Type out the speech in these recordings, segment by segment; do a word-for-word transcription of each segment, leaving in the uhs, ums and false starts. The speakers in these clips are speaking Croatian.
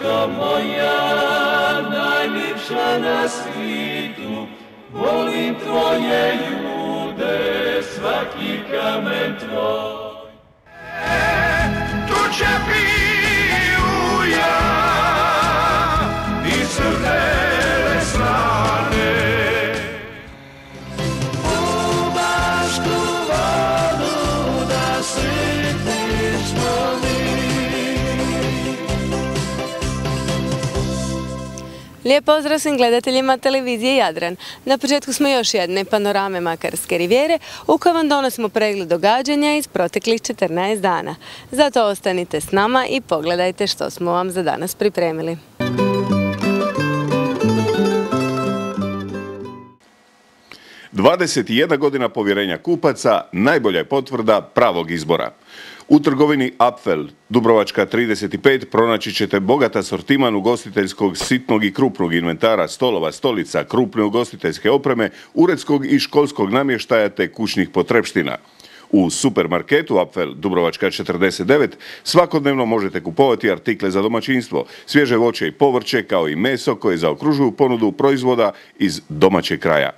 majka moja, najljepša na svitu, volim tvoje ljude, svaki kamen tvoj. Tu će piju ja, i crvene slane. U Bašku vodu da sitiš Lijep pozdrav svim gledateljima televizije Jadran. Na početku smo još jedne panorame Makarske rivijere u kojoj vam donosimo pregled događanja iz proteklih četrnaest dana. Zato ostanite s nama i pogledajte što smo vam za danas pripremili. dvadeset jedna godina povjerenja kupaca najbolja je potvrda pravog izbora. U trgovini Apfel, Dubrovačka trideset pet, pronaći ćete bogat asortiman ugostiteljskog sitnog i krupnog inventara, stolova, stolica, krupne ugostiteljske opreme, uredskog i školskog namještaja te kućnih potrepština. U supermarketu Apfel, Dubrovačka četrdeset devet, svakodnevno možete kupovati artikle za domaćinstvo, svježe voće i povrće kao i meso koje zaokružuju ponudu proizvoda iz domaćeg kraja.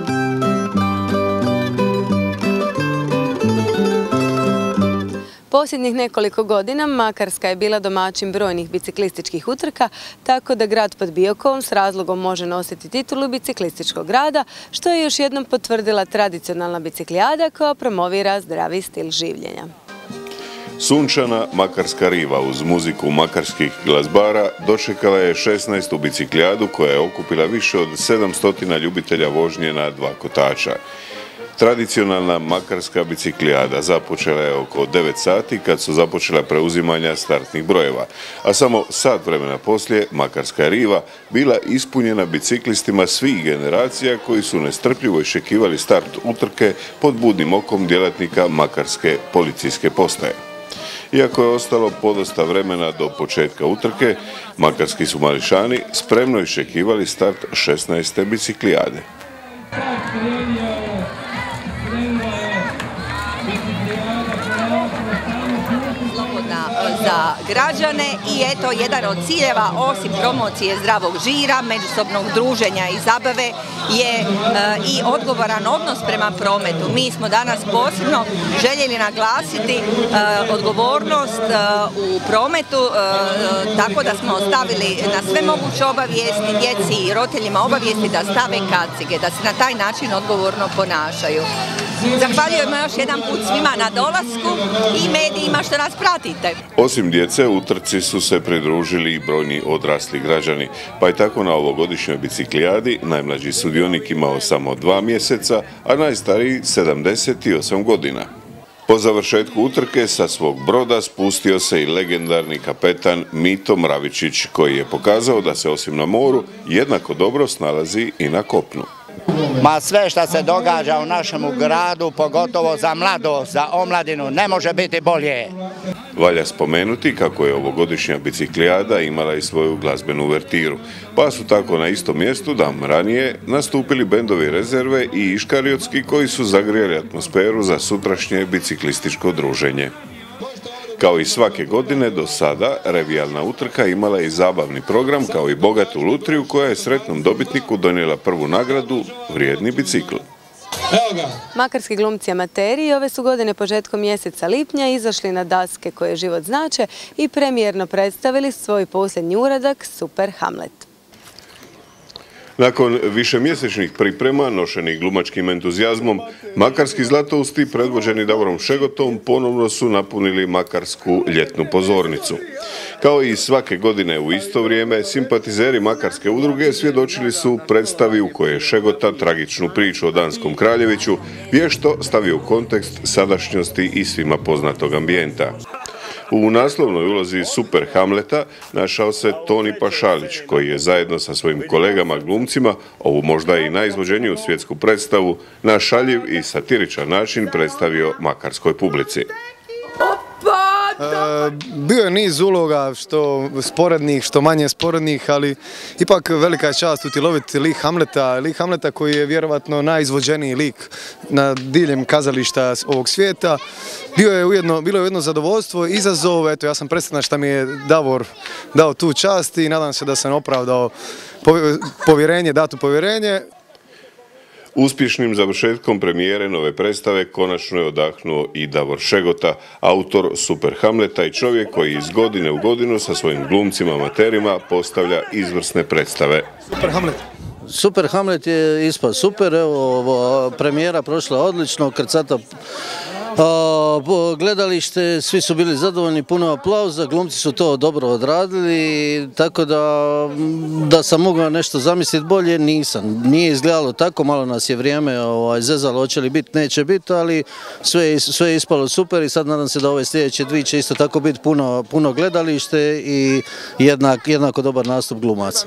Posljednjih nekoliko godina Makarska je bila domaćin brojnih biciklističkih utrka, tako da grad pod Biokovom s razlogom može nositi titulu biciklističkog grada, što je još jednom potvrdila tradicionalna biciklijada koja promovira zdravi stil življenja. Sunčana Makarska riva uz muziku makarskih glazbara dočekala je šesnaestu biciklijadu koja je okupila više od sedamsto ljubitelja vožnje na dva kotača. Tradicionalna makarska biciklijada započela je oko devet sati kad su započela preuzimanja startnih brojeva, a samo sat vremena poslije Makarska riva bila ispunjena biciklistima svih generacija koji su nestrpljivo iščekivali start utrke pod budnim okom djelatnika Makarske policijske postaje. Iako je ostalo podosta vremena do početka utrke, makarski su mališani spremno iščekivali start šesnaeste biciklijade. Za građane i eto jedan od ciljeva osim promocije zdravog žira, međusobnog druženja i zabave je e, i odgovoran odnos prema prometu. Mi smo danas posebno željeli naglasiti e, odgovornost e, u prometu, e, tako da smo stavili na sve moguće obavijesti djeci i roditeljima obavijesti da stave kacige, da se na taj način odgovorno ponašaju. Zahvaljujemo još jedan put svima na dolasku i medijima što nas pratite. Osim djece, u trci su se pridružili i brojni odrasli građani, pa je tako na ovogodišnjoj biciklijadi najmlađi sudionik imao samo dva mjeseca, a najstariji sedamdeset osam godina. Po završetku utrke sa svog broda spustio se i legendarni kapetan Mito Mravičić, koji je pokazao da se osim na moru jednako dobro snalazi i na kopnu. Ma sve što se događa u našem gradu, pogotovo za mladost, za omladinu, ne može biti bolje. Valja spomenuti kako je ovogodišnja biciklijada imala i svoju glazbenu uvertiru, pa su tako na istom mjestu dan ranije nastupili bendovi Rezerve i Iškariotski koji su zagrijali atmosferu za sutrašnje biciklističko druženje. Kao i svake godine do sada, revijalna utrka imala je i zabavni program kao i bogatu lutriju koja je sretnom dobitniku donijela prvu nagradu, vrijedni bicikl. Makarski glumci amateri ove su godine početkom mjeseca lipnja izašli na daske koje život znače i premijerno predstavili svoj posljednji uradak Super Hamlet. Nakon višemjesečnih priprema, nošenih glumačkim entuzijazmom, makarski zlatousti predvođeni Davorom Šegotom ponovno su napunili makarsku ljetnu pozornicu. Kao i svake godine u isto vrijeme, simpatizeri makarske udruge svjedočili su predstavi u kojoj je Šegota tragičnu priču o Danskom kraljeviću vješto stavio u kontekst sadašnjosti i svima poznatog ambijenta. U naslovnoj ulozi Super Hamleta našao se Toni Pašalić, koji je zajedno sa svojim kolegama glumcima ovu možda i najizvođeniju svjetsku predstavu na šaljiv i satiričan način predstavio makarskoj publici. Opa, Bio je niz uloga, što sporednih, što manje sporednih, ali ipak velika je čast utjeloviti lik Hamleta, lik Hamleta koji je vjerovatno najizvođeniji lik na diljem kazališta ovog svijeta. Bio je ujedno, bilo je ujedno zadovoljstvo, izazov, eto ja sam presretan što mi je Davor dao tu čast i nadam se da sam opravdao povjerenje, dato povjerenje. Uspješnim završetkom premijere nove predstave konačno je odahnuo i Davor Šegota, autor Super Hamleta i čovjek koji iz godine u godinu sa svojim glumcima amaterima postavlja izvrsne predstave. Super Hamlet. Super Hamlet je ispao super, evo, premijera prošla odlično, krcata gledalište, svi su bili zadovoljni, puno aplauza, glumci su to dobro odradili, tako da, da sam mogao nešto zamisliti bolje, nisam. Nije izgledalo tako, malo nas je vrijeme ovaj, zezalo, hoće li biti, neće biti, ali sve, sve je ispalo super i sad nadam se da ove sljedeće dvije će isto tako biti puno, puno gledalište i jednak, jednako dobar nastup glumaca.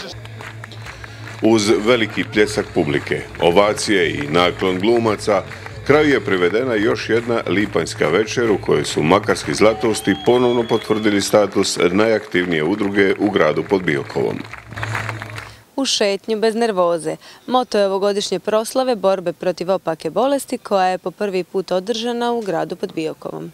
Uz veliki pljesak publike, ovacije i naklon glumaca, kraju je privedena još jedna lipanjska večer u kojoj su makarski Zlatosti ponovno potvrdili status najaktivnije udruge u gradu pod Biokovom. U šetnju bez nervoze. Moto je ovogodišnje proslave borbe protiv opake bolesti koja je po prvi put održana u gradu pod Biokovom.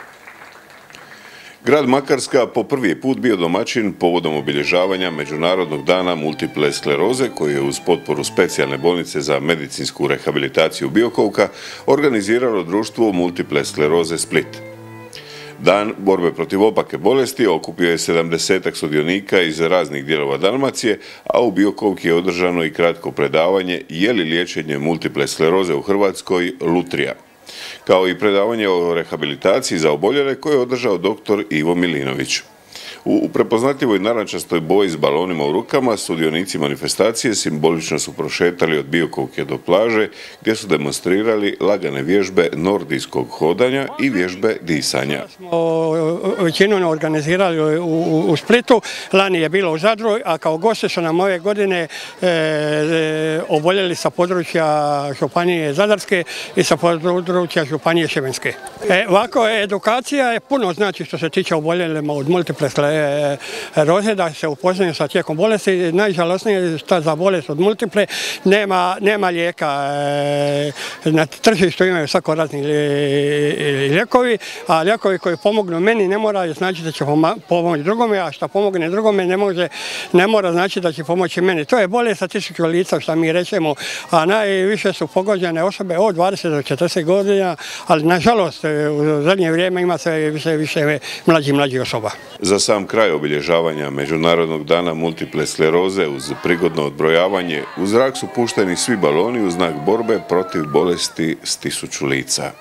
Grad Makarska po prvi put bio domaćin povodom obilježavanja Međunarodnog dana multiple skleroze koji je uz potporu specijalne bolnice za medicinsku rehabilitaciju Biokovka organiziralo društvo multiple skleroze Split. Dan borbe protiv opake bolesti okupio je sedamdesetak sudionika iz raznih dijelova Dalmacije, a u Biokovki je održano i kratko predavanje je li liječenje multiple skleroze u Hrvatskoj lutrija, kao i predavanje o rehabilitaciji za oboljele koje je održao doktor Ivo Milinović. U prepoznatljivoj narančastoj boji s balonima u rukama sudionici manifestacije simbolično su prošetali od Biokovke do plaže gdje su demonstrirali lagane vježbe nordijskog hodanja i vježbe disanja. Većinu organizirali u, u, u Splitu, lani je bilo u Zadru, a kao goste su nam ove godine e, e, oboljeli sa područja Županije Zadarske i sa područja Županije Šibenske. E, ovako, edukacija je puno znači što se tiče oboljelima od multiple skleroze, da se upoznaju sa tijekom bolesti. Najžalosnije je što za bolest od multiple nema, nema lijeka. Na tržištu imaju svako razni lijekovi, a lijekovi koji pomognu meni ne mora znači da će pomoći drugome, a što pomogne drugome ne, može, ne mora znači da će pomoći meni. To je bolest sa tisuću lica što mi rećemo, a najviše su pogođene osobe od dvadeset do četrdeset godina, ali nažalost u zadnje vrijeme ima sve više, više mlađi mlađi osoba. Za sam kraj obilježavanja Međunarodnog dana multiple skleroze uz prigodno odbrojavanje u zrak su pušteni svi baloni u znak borbe protiv bolesti s tisuću lica.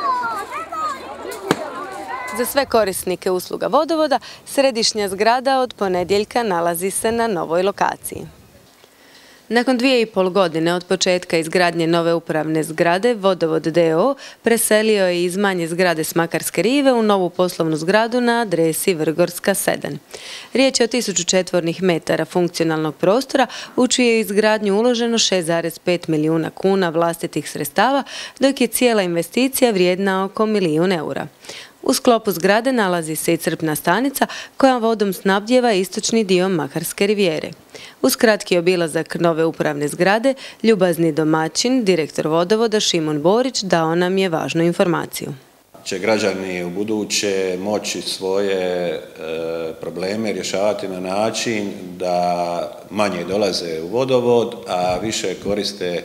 Za sve korisnike usluga vodovoda, središnja zgrada od ponedjeljka nalazi se na novoj lokaciji. Nakon dvije i pol godine od početka izgradnje nove upravne zgrade, Vodovod d o o preselio je iz manje zgrade s Makarske rive u novu poslovnu zgradu na adresi Vrgorska sedam. Riječ je o tisuću četvornih metara funkcionalnog prostora, u čiju je izgradnju uloženo šest zarez pet milijuna kuna vlastitih sredstava, dok je cijela investicija vrijedna oko milijun eura. U sklopu zgrade nalazi se i crpna stanica koja vodom snabdijeva istočni dio Makarske rivijere. Uz kratki obilazak nove upravne zgrade, ljubazni domaćin, direktor vodovoda Šimon Borić, dao nam je važnu informaciju. Će građani u buduće moći svoje e, probleme rješavati na način da manje dolaze u vodovod, a više koriste e,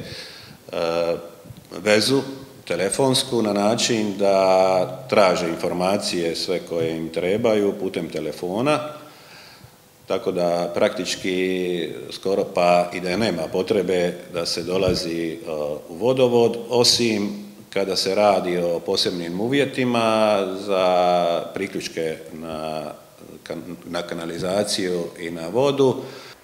vezu telefonsku na način da traže informacije sve koje im trebaju putem telefona, tako da praktički skoro pa i da nema potrebe da se dolazi u vodovod, osim kada se radi o posebnim uvjetima za priključke na, na kanalizaciju i na vodu.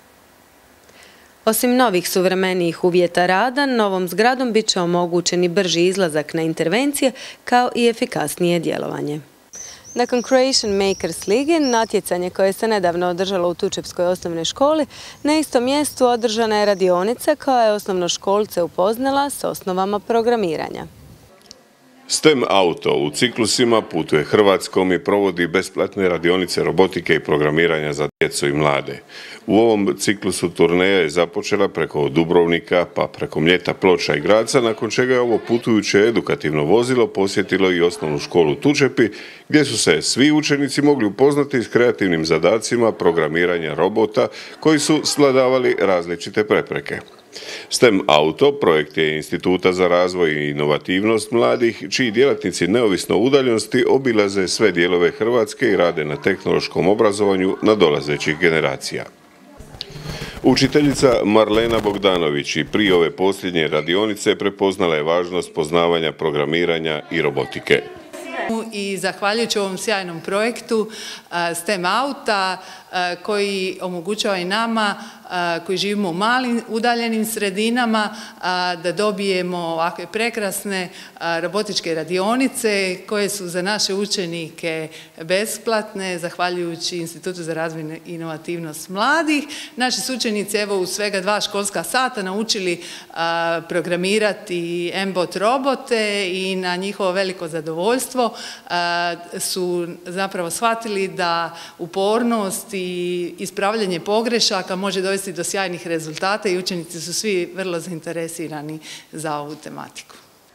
Osim novih suvremenijih uvjeta rada, novom zgradom bit će omogućen i brži izlazak na intervencije kao i efikasnije djelovanje. Nakon Croatian Makers Lige, natjecanje koje se nedavno održalo u Tučepskoj osnovnoj školi, na istom mjestu održana je radionica koja je osnovnoškolce upoznala s osnovama programiranja. STEM auto u ciklusima putuje Hrvatskom i provodi besplatne radionice robotike i programiranja za djecu i mlade. U ovom ciklusu turneja je započela preko Dubrovnika pa preko Mljeta, Ploča i Graca, nakon čega je ovo putujuće edukativno vozilo posjetilo i osnovnu školu Tučepi, gdje su se svi učenici mogli upoznati s kreativnim zadacima programiranja robota koji su svladavali različite prepreke. STEM auto projekt je Instituta za razvoj i inovativnost mladih, čiji djelatnici neovisno o udaljenosti obilaze sve dijelove Hrvatske i rade na tehnološkom obrazovanju nadolazećih generacija. Učiteljica Marlena Bogdanović i prije ove posljednje radionice prepoznala je važnost poznavanja programiranja i robotike. I zahvaljujući ovom sjajnom projektu STEM auta koji omogućava i nama koji živimo u malim udaljenim sredinama da dobijemo ovakve prekrasne robotičke radionice koje su za naše učenike besplatne zahvaljujući Institutu za razvoj i inovativnost mladih. Naši su učenici evo u svega dva školska sata naučili programirati M-bot robote i na njihovo veliko zadovoljstvo su zapravo shvatili da upornost i ispravljanje pogrešaka može dovesti do sjajnih rezultata i učenici su svi vrlo zainteresirani za ovu tematiku.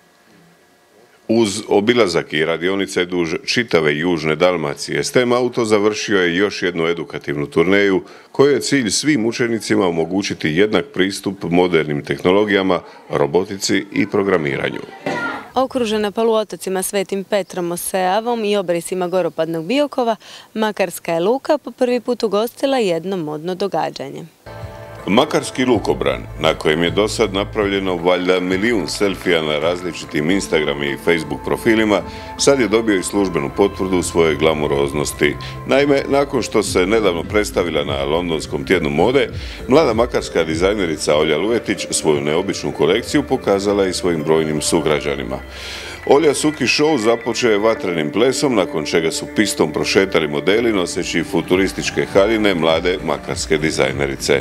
Uz obilazak i radionice duž čitave južne Dalmacije, STEM auto završio je još jednu edukativnu turneju kojoj je cilj svim učenicima omogućiti jednak pristup modernim tehnologijama, robotici i programiranju. Okružena poluotocima Svetim Petrom, Oseavom i obrisima Goropadnog Biokova, Makarska je luka po prvi put ugostila jedno modno događanje. Makarski lukobran, na kojem je do sad napravljeno valjda milijun selfija na različitim Instagram i Facebook profilima, sad je dobio i službenu potvrdu svoje glamuroznosti. Naime, nakon što se nedavno predstavila na Londonskom tjednu mode, mlada makarska dizajnerica Olja Luvetić svoju neobičnu kolekciju pokazala i svojim brojnim sugrađanima. Olja Suki Show započeo je vatrenim plesom, nakon čega su pistom prošetali modeli noseći futurističke haljine mlade makarske dizajnerice.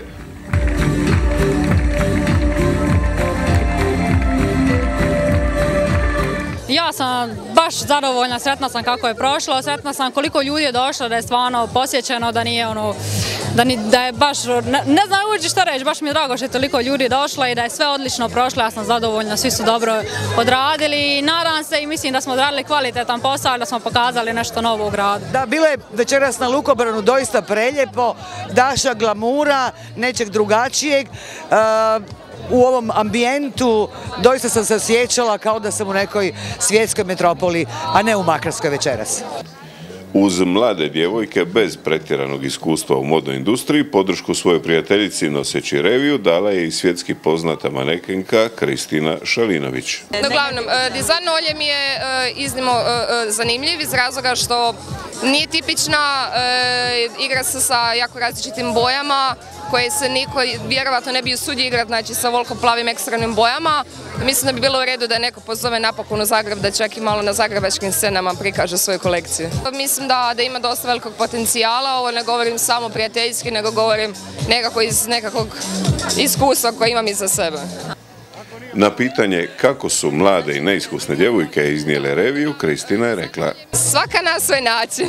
Ja sam baš zadovoljna, sretna sam kako je prošlo, sretna sam koliko ljudi je došlo, da je stvarno posjećeno, da nije ono, da, ni, da je baš, ne, ne znam uđi što reći, baš mi je drago što je toliko ljudi došlo i da je sve odlično prošlo, ja sam zadovoljna, svi su dobro odradili i nadam se i mislim da smo odradili kvalitetan posao, da smo pokazali nešto novo u gradu. Da, bilo je večeras na lukobranu doista preljepo, daša glamura, nečeg drugačijeg. Uh, U ovom ambijentu doista sam se osjećala kao da sam u nekoj svjetskoj metropoli, a ne u Makarskoj večeras. Uz mlade djevojke bez pretjeranog iskustva u modnoj industriji, podršku svojoj prijateljici noseći reviju dala je i svjetski poznata manekenka Kristina Šalinović. Uglavnom, dizajn Olje mi je iznimno zanimljiv iz razloga što nije tipična, igra se sa jako različitim bojama koje se niko vjerovatno ne bi usudio igrati, znači sa volko plavim ekstremnim bojama. Mislim da bi bilo u redu da neko pozove napokon u Zagreb, da čak i malo na zagrebačkim scenama prikaže svoju kolekciju. Mislim da, da ima dosta velikog potencijala, ovo ne govorim samo prijateljski, nego govorim nekako iz nekakvog iskustva koje imam iza sebe. Na pitanje kako su mlade i neiskusne djevojke iznijele reviju, Kristina je rekla: svaka na svoj način.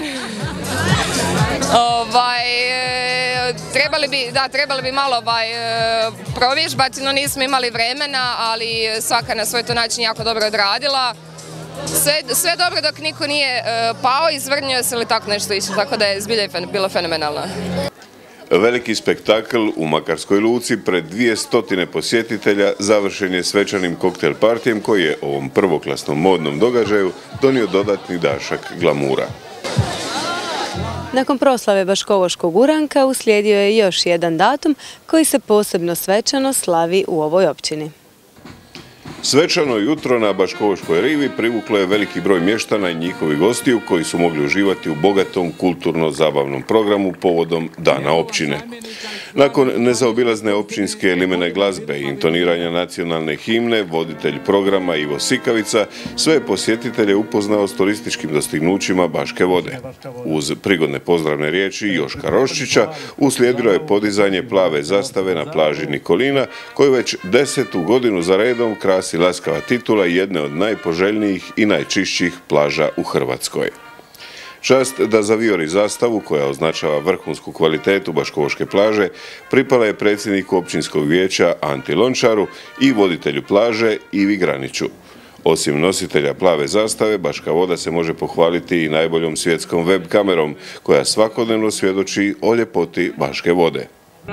ovaj, trebali bi, da, trebali bi malo ovaj, provježbati, no nismo imali vremena, ali svaka na svoj to način jako dobro odradila. Sve, sve dobro dok niko nije pao, izvrnio se ili tako nešto isto, tako da je zbilja bilo fenomenalno. Veliki spektakl u Makarskoj luci pred dvije stotine posjetitelja završen je svečanim koktel partijem koji je ovom prvoklasnom modnom događaju donio dodatni dašak glamura. Nakon proslave Baškovoškog uranka uslijedio je još jedan datum koji se posebno svečano slavi u ovoj općini. Svečano jutro na Baškovoškoj rivi privuklo je veliki broj mještana i njihovih gostiju koji su mogli uživati u bogatom kulturno-zabavnom programu povodom Dana općine. Nakon nezaobilazne općinske limene glazbe i intoniranja nacionalne himne, voditelj programa Ivo Sikavica sve je posjetitelje upoznao s turističkim dostignućima Baške Vode. Uz prigodne pozdravne riječi Joška Roščića uslijedilo je podizanje plave zastave na plaži Nikolina, koju već desetu godinu za redom krasi laskava titula jedne od najpoželjnijih i najčišćih plaža u Hrvatskoj. Čast da zavijori zastavu, koja označava vrhunsku kvalitetu baškovoške plaže, pripala je predsjedniku općinskog vijeća Anti Lončaru i voditelju plaže Ivi Graniću. Osim nositelja plave zastave, Baška Voda se može pohvaliti i najboljom svjetskom web kamerom, koja svakodnevno svjedoči o ljepoti Baške Vode.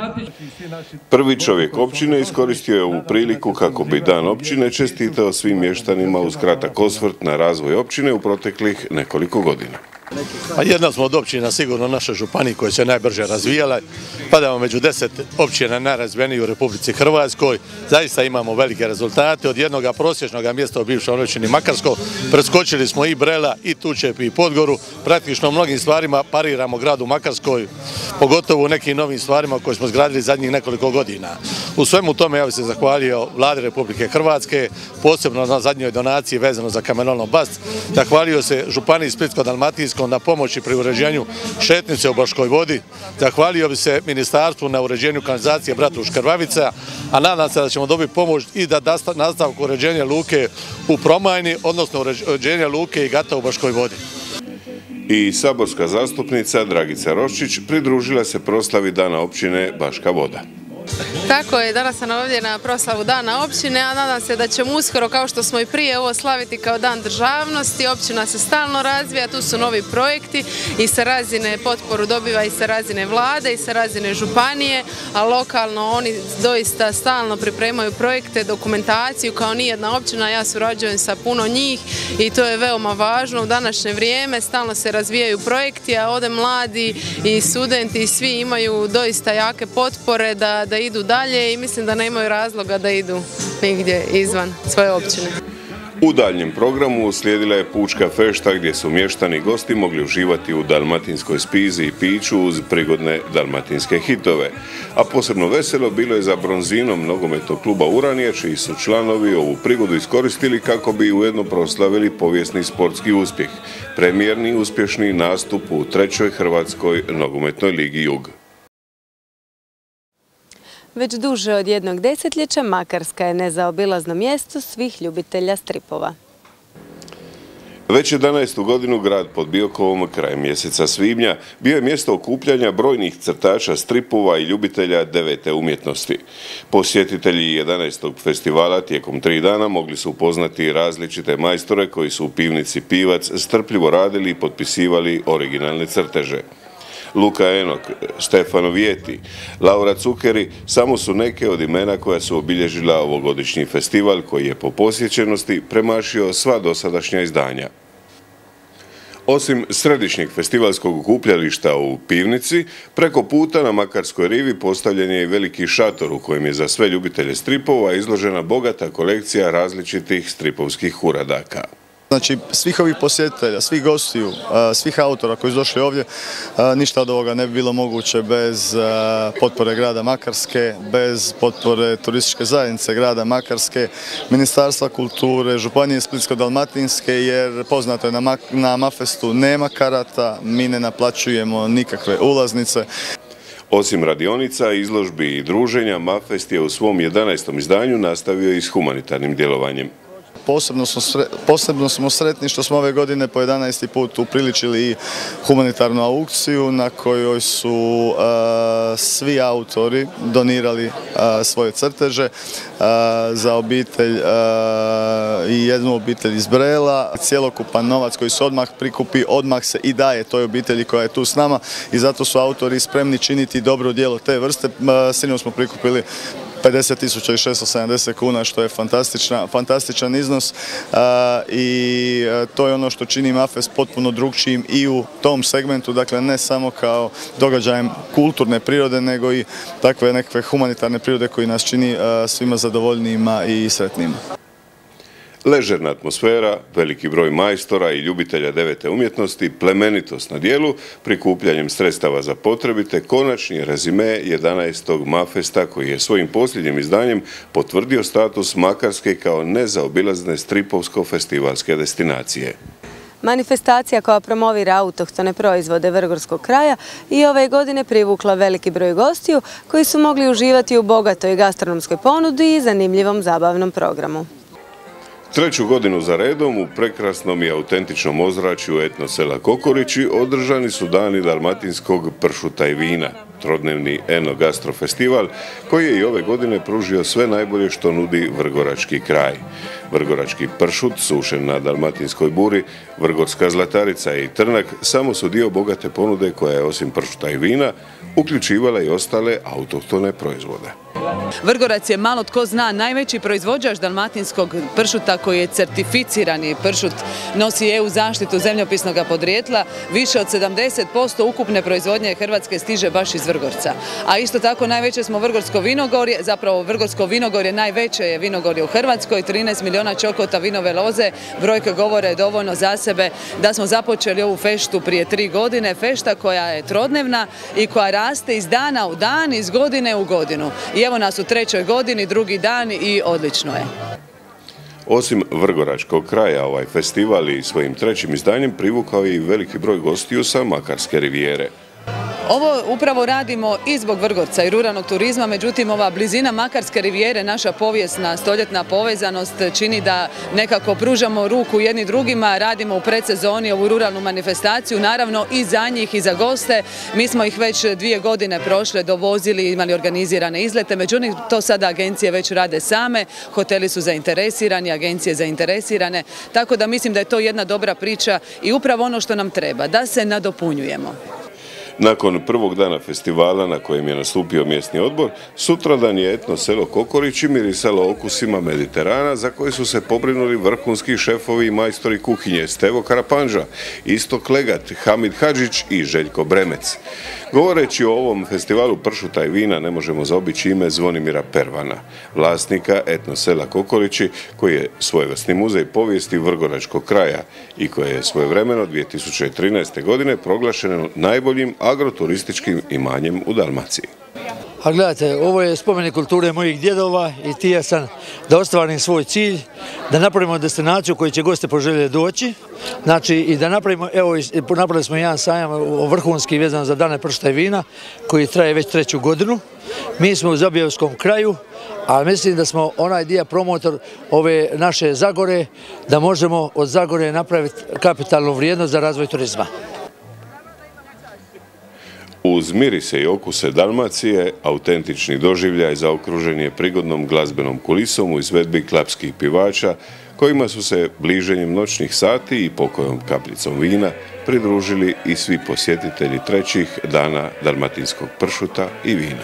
Prvi čovjek općine iskoristio je ovu priliku kako bi Dan općine čestitao svim mještanima uz kratak osvrt na razvoj općine u proteklih nekoliko godina. Pa jedna smo od općina sigurno naše županije koje se najbrže razvijala. Padamo među deset općina najrazvijenijih u Republici Hrvatskoj. Zaista imamo velike rezultate. Od jednog prosječnog mjesta u bivšoj općini Makarsko preskočili smo i Brela, i Tučep, i Podgoru. Praktično u mnogim stvarima pariramo gradu Makarskoj, pogotovo u nekim novim stvarima koje smo zgradili zadnjih nekoliko godina. U svemu tome ja bih se zahvalio Vladi Republike Hrvatske, posebno na zadnjoj donaciji vezano za kamenolom Bast. Zahvalio se Županiji Splitsko-dalmatinskoj na pomoći pri uređenju šetnice u Baškoj Vodi. Zahvalio bi se ministarstvu na uređenju kanalizacije Bratuš Krvavica, a nadam se da ćemo dobiti pomoć i da nastavku uređenja luke u Promajni, odnosno uređenja luke i gata u Baškoj Vodi. I saborska zastupnica Dragica Roščić pridružila se proslavi Dana općine Baška Voda. Tako je, danas sam ovdje na proslavu Dana općine, a nadam se da ćemo uskoro, kao što smo i prije, ovo slaviti kao Dan državnosti. Općina se stalno razvija, tu su novi projekti i sa razine potporu dobiva i sa razine vlade i sa razine županije, a lokalno oni doista stalno pripremaju projekte, dokumentaciju kao nijedna općina. Ja surađujem sa puno njih i to je veoma važno u današnje vrijeme. Stalno se razvijaju projekti, a ovdje mladi i studenti svi imaju doista jake potpore da da idu dalje i mislim da nemaju razloga da idu nigdje izvan svoje općine. U daljnjem programu uslijedila je pučka fešta gdje su mještani i gosti mogli uživati u dalmatinskoj spizi i piću uz prigodne dalmatinske hitove. A posebno veselo bilo je za bronzinom nogometnog kluba Uranije, čiji su članovi ovu prigodu iskoristili kako bi ujedno proslavili povijesni sportski uspjeh, premijerni uspješni nastup u trećoj Hrvatskoj nogometnoj ligi Jug. Već duže od jednog desetljeća Makarska je nezaobilazno mjesto svih ljubitelja stripova. Već jedanaestu godinu grad pod Biokovom krajem mjeseca svibnja bio je mjesto okupljanja brojnih crtača stripova i ljubitelja devete umjetnosti. Posjetitelji jedanaestog festivala tijekom tri dana mogli su upoznati različite majstore koji su u pivnici Pivac strpljivo radili i potpisivali originalne crteže. Luka Enok, Stefano Vjeti, Laura Cukeri samo su neke od imena koja su obilježila ovogodišnji festival koji je po posjećenosti premašio sva dosadašnja izdanja. Osim središnjeg festivalskog okupljališta u pivnici, preko puta na Makarskoj rivi postavljen je i veliki šator u kojem je za sve ljubitelje stripova izložena bogata kolekcija različitih stripovskih uradaka. Znači, svih ovih posjetitelja, svih gostiju, svih autora koji su došli ovdje, ništa od ovoga ne bi bilo moguće bez potpore grada Makarske, bez potpore turističke zajednice grada Makarske, Ministarstva kulture, Županije Splitsko-dalmatinske, jer poznato je na Mafestu nema karata, mi ne naplaćujemo nikakve ulaznice. Osim radionica, izložbi i druženja, Mafest je u svom jedanaestom izdanju nastavio i s humanitarnim djelovanjem. Posebno smo, sre, posebno smo sretni što smo ove godine po jedanaesti put upriličili i humanitarnu aukciju na kojoj su uh, svi autori donirali uh, svoje crteže uh, za obitelj uh, i jednu obitelj iz Brela. Cjelokupan novac koji se odmah prikupi, odmah se i daje toj obitelji koja je tu s nama i zato su autori spremni činiti dobro djelo te vrste. Uh, Sinoć smo prikupili pedeset tisuća šesto sedamdeset kuna, što je fantastičan iznos i to je ono što čini Mafest potpuno drugčijim i u tom segmentu, dakle ne samo kao događajem kulturne prirode, nego i takve nekakve humanitarne prirode koji nas čini svima zadovoljnijima i sretnijima. Ležerna atmosfera, veliki broj majstora i ljubitelja devete umjetnosti, plemenitost na dijelu, prikupljanjem sredstava za potrebite, konačni rezime jedanaestog Mafesta koji je svojim posljednjim izdanjem potvrdio status Makarske kao nezaobilazne stripovsko-festivalske destinacije. Manifestacija koja promovira autohtone proizvode vrgorskog kraja i ove godine privukla veliki broj gostiju koji su mogli uživati u bogatoj gastronomskoj ponudi i zanimljivom zabavnom programu. Treću godinu za redom u prekrasnom i autentičnom ozračju etno sela Kokorići održani su dani dalmatinskog pršuta i vina, trodnevni eno-gastro festival koji je i ove godine pružio sve najbolje što nudi vrgorački kraj. Vrgorački pršut, sušen na dalmatinskoj buri, vrgorska zlatarica i trnak samo su dio bogate ponude koja je osim pršuta i vina uključivala i ostale autohtone proizvode. Vrgorac je, malo tko zna, najveći proizvođač dalmatinskog pršuta koji je certificirani pršut, nosi E U zaštitu zemljopisnog podrijetla. Više od sedamdeset posto ukupne proizvodnje Hrvatske stiže baš iz Vrgorca. A isto tako najveće smo Vrgorsko vinogorje, zapravo Vrgorsko vinogorje najveće je vinogorje u Hrvatskoj, trinaest milijuna čokota vinove loze. Brojke govore dovoljno za sebe da smo započeli ovu feštu prije tri godine. Fešta koja je trodnevna i koja raste iz dana u dan, iz godine u godinu. I evo nas u trećoj godini, drugi dan i odlično je. Osim vrgoračkog kraja, ovaj festival i svojim trećim izdanjem privukao i veliki broj gostiju sa Makarske rivijere. Ovo upravo radimo i zbog Vrgorca i ruralnog turizma, međutim ova blizina Makarske rivijere, naša povijesna stoljetna povezanost čini da nekako pružamo ruku jedni drugima, radimo u predsezoni ovu ruralnu manifestaciju, naravno i za njih i za goste. Mi smo ih već dvije godine prošle dovozili, imali organizirane izlete, međutim to sada agencije već rade same, hoteli su zainteresirani, agencije zainteresirane, tako da mislim da je to jedna dobra priča i upravo ono što nam treba, da se nadopunjujemo. Nakon prvog dana festivala na kojem je nastupio mjesni odbor, sutradan je etno selo Kokorići mirisalo okusima Mediterana za koje su se pobrinuli vrhunski šefovi i majstori kuhinje Stevo Karapanža, Istok Legat, Hamid Hadžić i Željko Bremec. Govoreći o ovom festivalu pršuta i vina ne možemo zaobići ime Zvonimira Pervana, vlasnika etno sela Kokorići koji je svojevrsni muzej povijesti vrgoračkog kraja i koje je svojevremeno dvije tisuće trinaeste. godine proglašeno najboljim agroturističkim imanjem u Dalmaciji. A gledajte, ovo je spomenik kulture mojih djedova i htio sam da ostvarim svoj cilj, da napravimo destinaciju koju će goste poželjeti doći, znači i da napravimo, evo, napravili smo jedan sajam vrhunski vezan za dane pršuta i vina koji traje već treću godinu. Mi smo u Zabijevskom kraju, a mislim da smo onaj dio promotor ove naše Zagore, da možemo od Zagore napraviti kapitalnu vrijednost za razvoj turizma. Uz mirise i okuse Dalmacije, autentični doživljaj zaokružen je prigodnom glazbenom kulisom u izvedbi klapskih pivača, kojima su se bliženjem noćnih sati i pokojom kapljicom vina pridružili i svi posjetitelji trećih dana dalmatinskog pršuta i vina.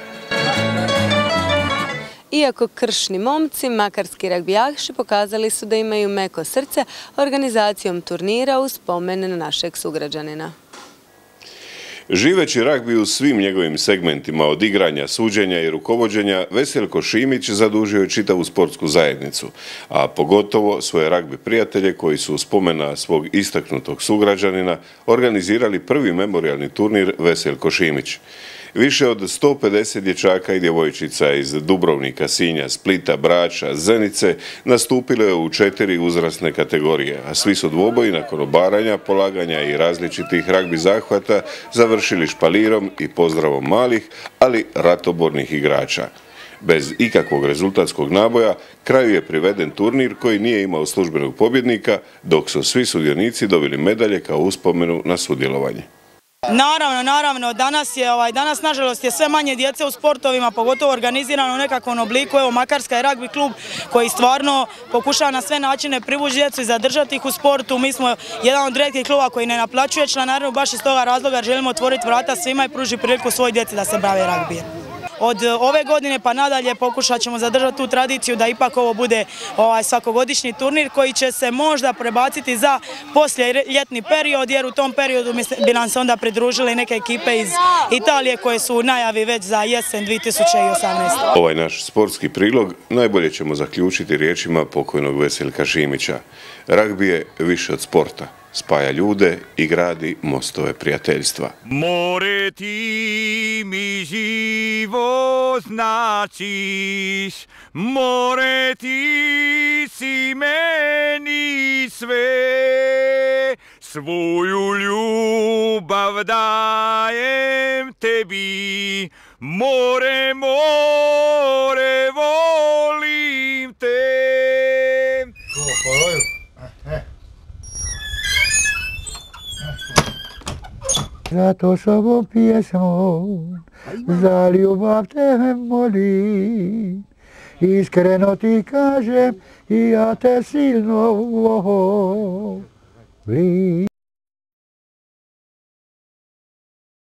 Iako kršni momci, makarski ragbijaši pokazali su da imaju meko srce organizacijom turnira u spomen na našeg sugrađanina. Živeći ragbi u svim njegovim segmentima od igranja, suđenja i rukovođenja, Veseljko Šimić zadužio je čitavu sportsku zajednicu, a pogotovo svoje ragbi prijatelje koji su u spomena svog istaknutog sugrađanina organizirali prvi memorijalni turnir Veseljko Šimić. Više od sto pedeset dječaka i djevojčica iz Dubrovnika, Sinja, Splita, Brača, Zenice nastupilo je u četiri uzrasne kategorije, a svi su dvoboji nakon obaranja, polaganja i različitih ragbi zahvata završili špalirom i pozdravom malih, ali ratobornih igrača. Bez ikakvog rezultatskog naboja, kraju je priveden turnir koji nije imao službenog pobjednika, dok su svi sudionici dobili medalje kao uspomenu na sudjelovanje. Naravno, naravno, danas je, ovaj, danas nažalost je sve manje djece u sportovima, pogotovo organizirano u nekakvom obliku. Evo, Makarska je ragbi klub koji stvarno pokušava na sve načine privući djecu i zadržati ih u sportu. Mi smo jedan od rijetkih kluba koji ne naplaćuje članarinu, baš iz toga razloga želimo otvoriti vrata svima i pružiti priliku svoj djeci da se bave ragbijem. od ove godine pa nadalje pokušat ćemo zadržati tu tradiciju da ipak ovo bude ovaj, svakogodišnji turnir koji će se možda prebaciti za poslije ljetni period, jer u tom periodu bi nam se onda pridružile neke ekipe iz Italije koje su u najavi već za jesen dvije tisuće osamnaeste. Ovaj naš sportski prilog najbolje ćemo zaključiti riječima pokojnog Veseljka Šimića. Ragbi je više od sporta, spaja ljude i gradi mostove prijateljstva. More ti mi život značiš, more ti si meni sve, svoju ljubav dajem tebi, more, more, volim te. Zato s ovom pjesmom za ljubav te molim, iskreno ti kažem i ja te silno volim.